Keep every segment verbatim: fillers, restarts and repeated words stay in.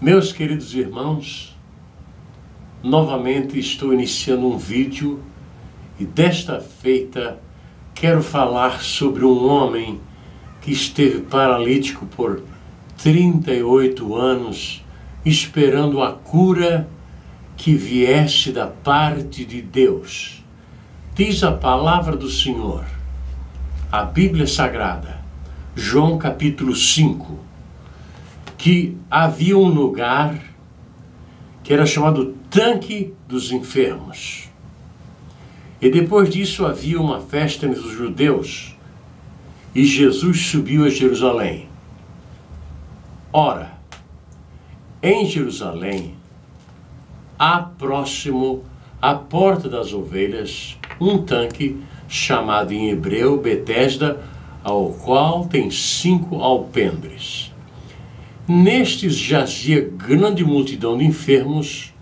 Meus queridos irmãos, novamente estou iniciando um vídeo e desta feita quero falar sobre um homem que esteve paralítico por trinta e oito anos, esperando a cura que viesse da parte de Deus. Diz a palavra do Senhor, a Bíblia Sagrada, João capítulo cinco, que havia um lugar que era chamado Tanque dos Enfermos. E depois disso havia uma festa entre os judeus e Jesus subiu a Jerusalém. Ora, em Jerusalém, há próximo à Porta das Ovelhas um tanque chamado em hebreu Betesda, ao qual tem cinco alpendres. Nestes jazia grande multidão de enfermos,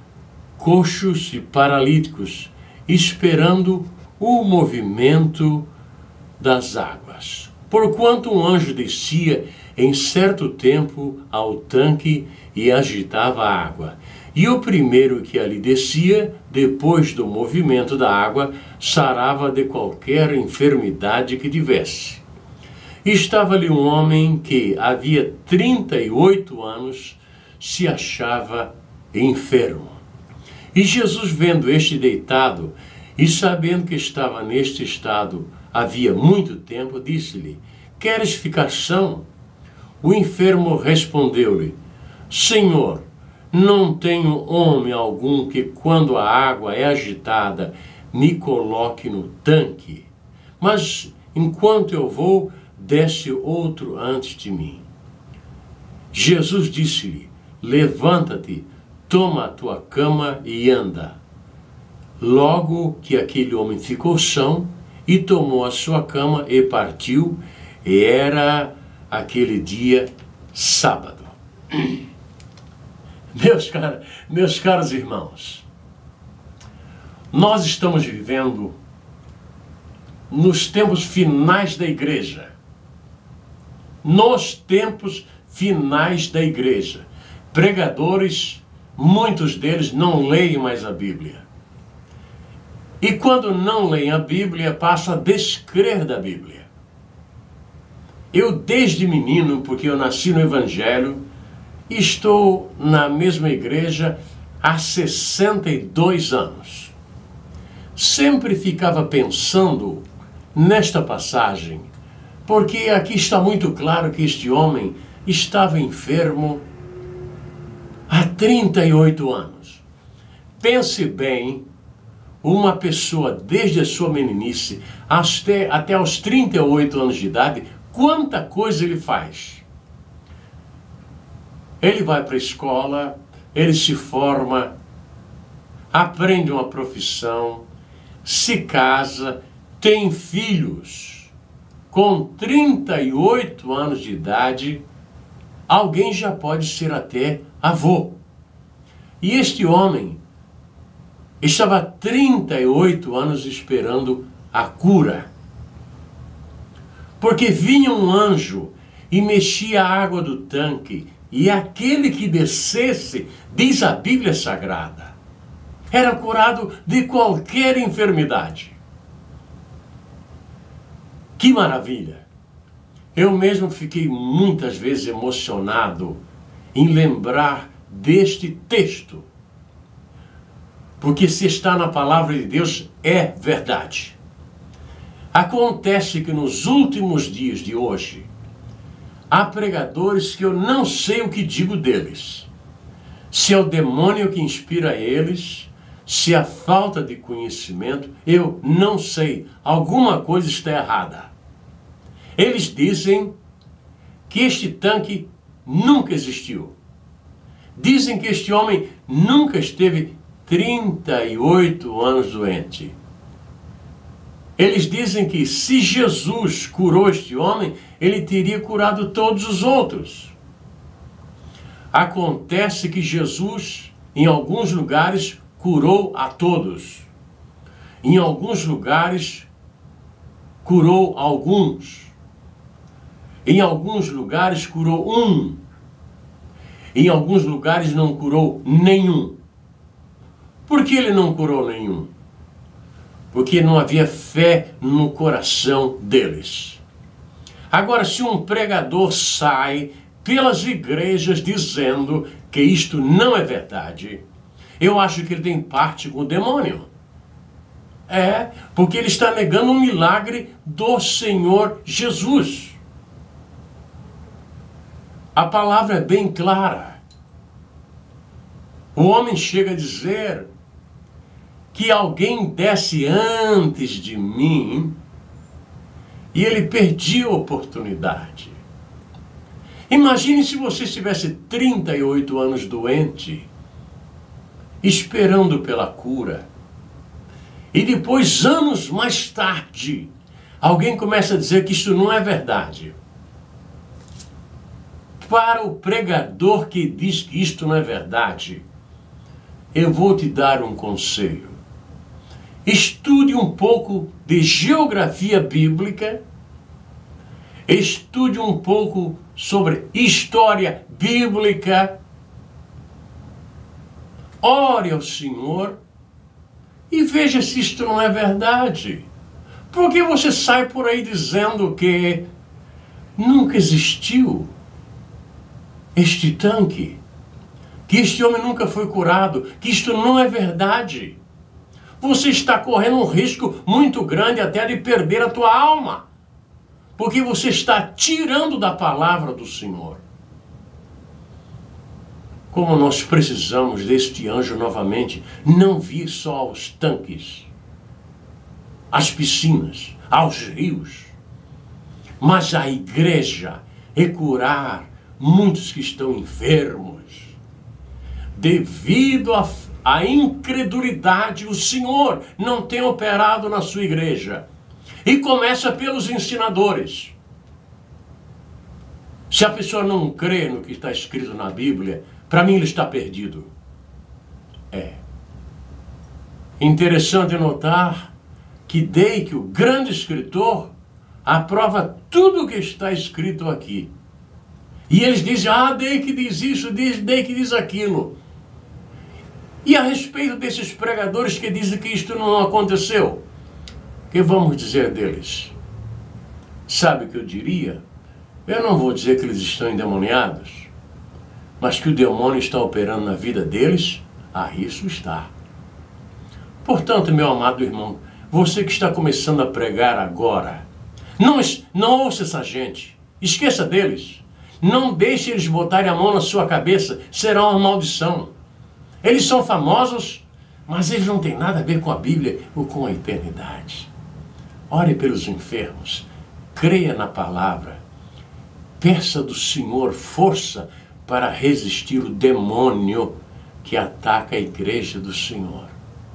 coxos e paralíticos, esperando o movimento das águas. Porquanto um anjo descia em certo tempo ao tanque e agitava a água. E o primeiro que ali descia, depois do movimento da água, sarava de qualquer enfermidade que tivesse. Estava ali um homem que havia trinta e oito anos se achava enfermo. E Jesus, vendo este deitado e sabendo que estava neste estado havia muito tempo, disse-lhe: queres ficar são? O enfermo respondeu-lhe: Senhor, não tenho homem algum que, quando a água é agitada, me coloque no tanque, mas enquanto eu vou, desce outro antes de mim. Jesus disse-lhe: levanta-te, toma a tua cama e anda. Logo que aquele homem ficou são e tomou a sua cama e partiu, e era aquele dia sábado. Meus, car- meus caros irmãos, nós estamos vivendo nos tempos finais da igreja. Nos tempos finais da igreja. Pregadores, muitos deles não leem mais a Bíblia. E quando não leem a Bíblia, passam a descrer da Bíblia. Eu, desde menino, porque eu nasci no Evangelho, estou na mesma igreja há sessenta e dois anos. Sempre ficava pensando nesta passagem, porque aqui está muito claro que este homem estava enfermo há trinta e oito anos. Pense bem, uma pessoa desde a sua meninice até, até aos trinta e oito anos de idade, quanta coisa ele faz. Ele vai para a escola, ele se forma, aprende uma profissão, se casa, tem filhos. Com trinta e oito anos de idade, alguém já pode ser até avô. E este homem estava há trinta e oito anos esperando a cura. Porque vinha um anjo e mexia a água do tanque, e aquele que descesse, diz a Bíblia Sagrada, era curado de qualquer enfermidade. Que maravilha! Eu mesmo fiquei muitas vezes emocionado em lembrar deste texto. Porque se está na palavra de Deus, é verdade. Acontece que nos últimos dias de hoje, há pregadores que eu não sei o que digo deles. Se é o demônio que inspira eles, se é a falta de conhecimento, eu não sei. Alguma coisa está errada. Eles dizem que este tanque nunca existiu. Dizem que este homem nunca esteve trinta e oito anos doente. Eles dizem que se Jesus curou este homem, ele teria curado todos os outros. Acontece que Jesus, em alguns lugares, curou a todos. Em alguns lugares, curou alguns. Em alguns lugares, curou um. Em alguns lugares não curou nenhum. Por que ele não curou nenhum? Porque não havia fé no coração deles. Agora, se um pregador sai pelas igrejas dizendo que isto não é verdade, eu acho que ele tem parte com o demônio. É, porque ele está negando um milagre do Senhor Jesus. A palavra é bem clara. O homem chega a dizer que alguém desce antes de mim e ele perdia a oportunidade. Imagine se você estivesse trinta e oito anos doente, esperando pela cura, e depois, anos mais tarde, alguém começa a dizer que isso não é verdade. Para o pregador que diz que isto não é verdade, eu vou te dar um conselho. Estude um pouco de geografia bíblica, estude um pouco sobre história bíblica, ore ao Senhor e veja se isto não é verdade. Porque você sai por aí dizendo que nunca existiu este tanque, que este homem nunca foi curado, que isto não é verdade. Você está correndo um risco muito grande até de perder a tua alma, porque você está tirando da palavra do Senhor. Como nós precisamos deste anjo novamente, não vir só aos tanques, às piscinas, aos rios, mas à igreja e curar muitos que estão enfermos. Devido à a incredulidade, o Senhor não tem operado na sua igreja. E começa pelos ensinadores. Se a pessoa não crê no que está escrito na Bíblia, para mim ele está perdido. É. Interessante notar que Dake, o grande escritor, aprova tudo o que está escrito aqui. E eles dizem, ah, Dake diz isso, diz, Dake diz aquilo. E a respeito desses pregadores que dizem que isto não aconteceu, o que vamos dizer deles? Sabe o que eu diria? Eu não vou dizer que eles estão endemoniados, mas que o demônio está operando na vida deles, ah, isso está. Portanto, meu amado irmão, você que está começando a pregar agora, não, não ouça essa gente, esqueça deles, não deixe eles botarem a mão na sua cabeça, será uma maldição. Eles são famosos, mas eles não têm nada a ver com a Bíblia ou com a eternidade. Ore pelos enfermos, creia na palavra, peça do Senhor força para resistir o demônio que ataca a igreja do Senhor.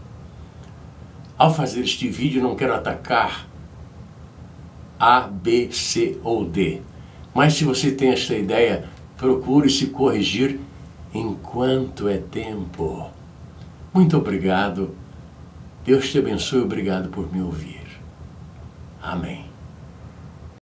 Ao fazer este vídeo, não quero atacar A, B, C ou D, mas se você tem esta ideia, procure se corrigir enquanto é tempo. Muito obrigado. Deus te abençoe. Obrigado por me ouvir. Amém.